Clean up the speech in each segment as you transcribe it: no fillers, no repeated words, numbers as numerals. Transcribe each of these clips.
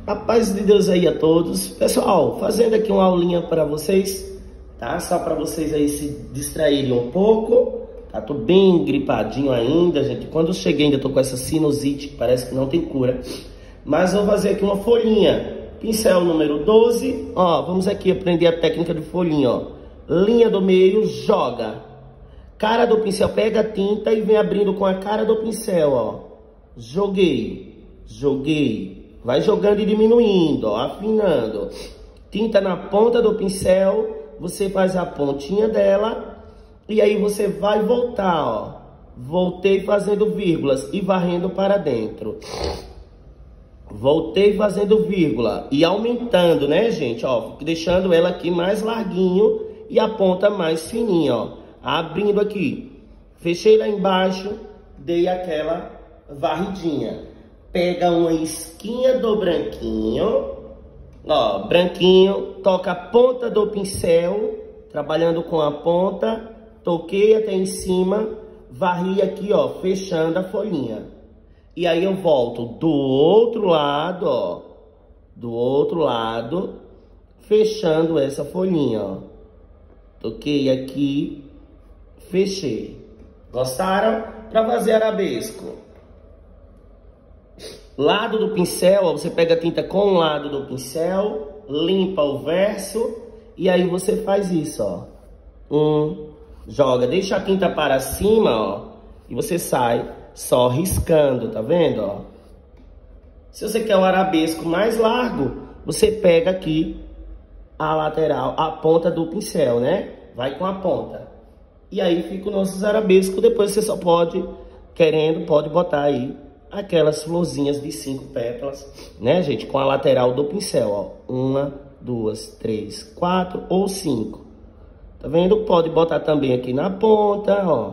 A paz de Deus aí a todos. Pessoal, fazendo aqui uma aulinha para vocês, tá? Só para vocês aí se distraírem um pouco. Tá? Tô bem gripadinho ainda, gente. Quando eu cheguei ainda tô com essa sinusite que parece que não tem cura. Mas vou fazer aqui uma folhinha. Pincel número 12. Ó, vamos aqui aprender a técnica de folhinha, ó. Linha do meio, joga. Cara do pincel, pega a tinta e vem abrindo com a cara do pincel, ó. Joguei, joguei. Vai jogando e diminuindo, ó, afinando. Tinta na ponta do pincel, você faz a pontinha dela e aí você vai voltar, ó. Voltei fazendo vírgulas e varrendo para dentro. Voltei fazendo vírgula e aumentando, né, gente? Ó, deixando ela aqui mais larguinho e a ponta mais fininha, ó. Abrindo aqui. Fechei lá embaixo, dei aquela varridinha. Pega uma esquinha do branquinho, ó, branquinho, toca a ponta do pincel, trabalhando com a ponta, toquei até em cima, varri aqui, ó, fechando a folhinha. E aí eu volto do outro lado, ó, do outro lado, fechando essa folhinha, ó. Toquei aqui, fechei. Gostaram? Para fazer arabesco. Lado do pincel, ó, você pega a tinta com o lado do pincel, limpa o verso e aí você faz isso, ó. Joga, deixa a tinta para cima, ó, e você sai só riscando, tá vendo, ó? Se você quer um arabesco mais largo, você pega aqui a lateral, a ponta do pincel, né? Vai com a ponta. E aí fica o nosso arabesco, depois você só pode, querendo, pode botar aí aquelas florzinhas de 5 pétalas, né, gente? Com a lateral do pincel, ó. 1, 2, 3, 4 ou 5. Tá vendo? Pode botar também aqui na ponta, ó.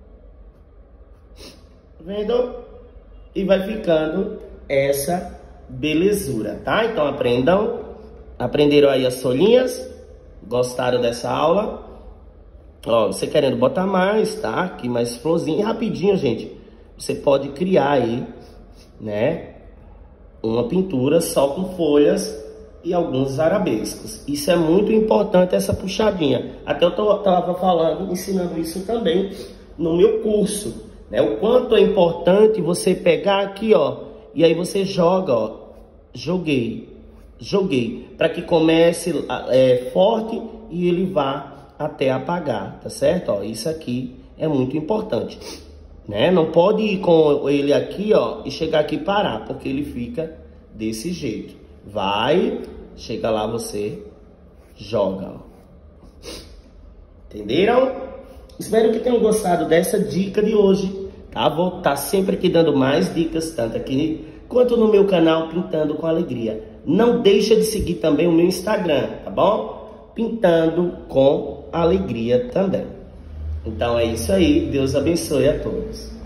Tá vendo? E vai ficando essa belezura, tá? Então aprendam. Aprenderam aí as folhinhas? Gostaram dessa aula? Ó, você querendo botar mais, tá? Aqui mais florzinha. E rapidinho, gente. Você pode criar aí, né, uma pintura só com folhas e alguns arabescos. Isso é muito importante, essa puxadinha. Até eu tava falando, ensinando isso também no meu curso, né? O quanto é importante você pegar aqui, ó, e aí você joga, ó, joguei, para que comece forte e ele vá até apagar, tá certo? Ó, isso aqui é muito importante. Né? Não pode ir com ele aqui, ó, e chegar aqui e parar, porque ele fica desse jeito. Vai, chega lá, você joga, ó. Entenderam? Espero que tenham gostado dessa dica de hoje, tá? Vou estar sempre aqui dando mais dicas, tanto aqui quanto no meu canal Pintando com Alegria. Não deixa de seguir também o meu Instagram, tá bom? Pintando com Alegria também. Então é isso aí, Deus abençoe a todos.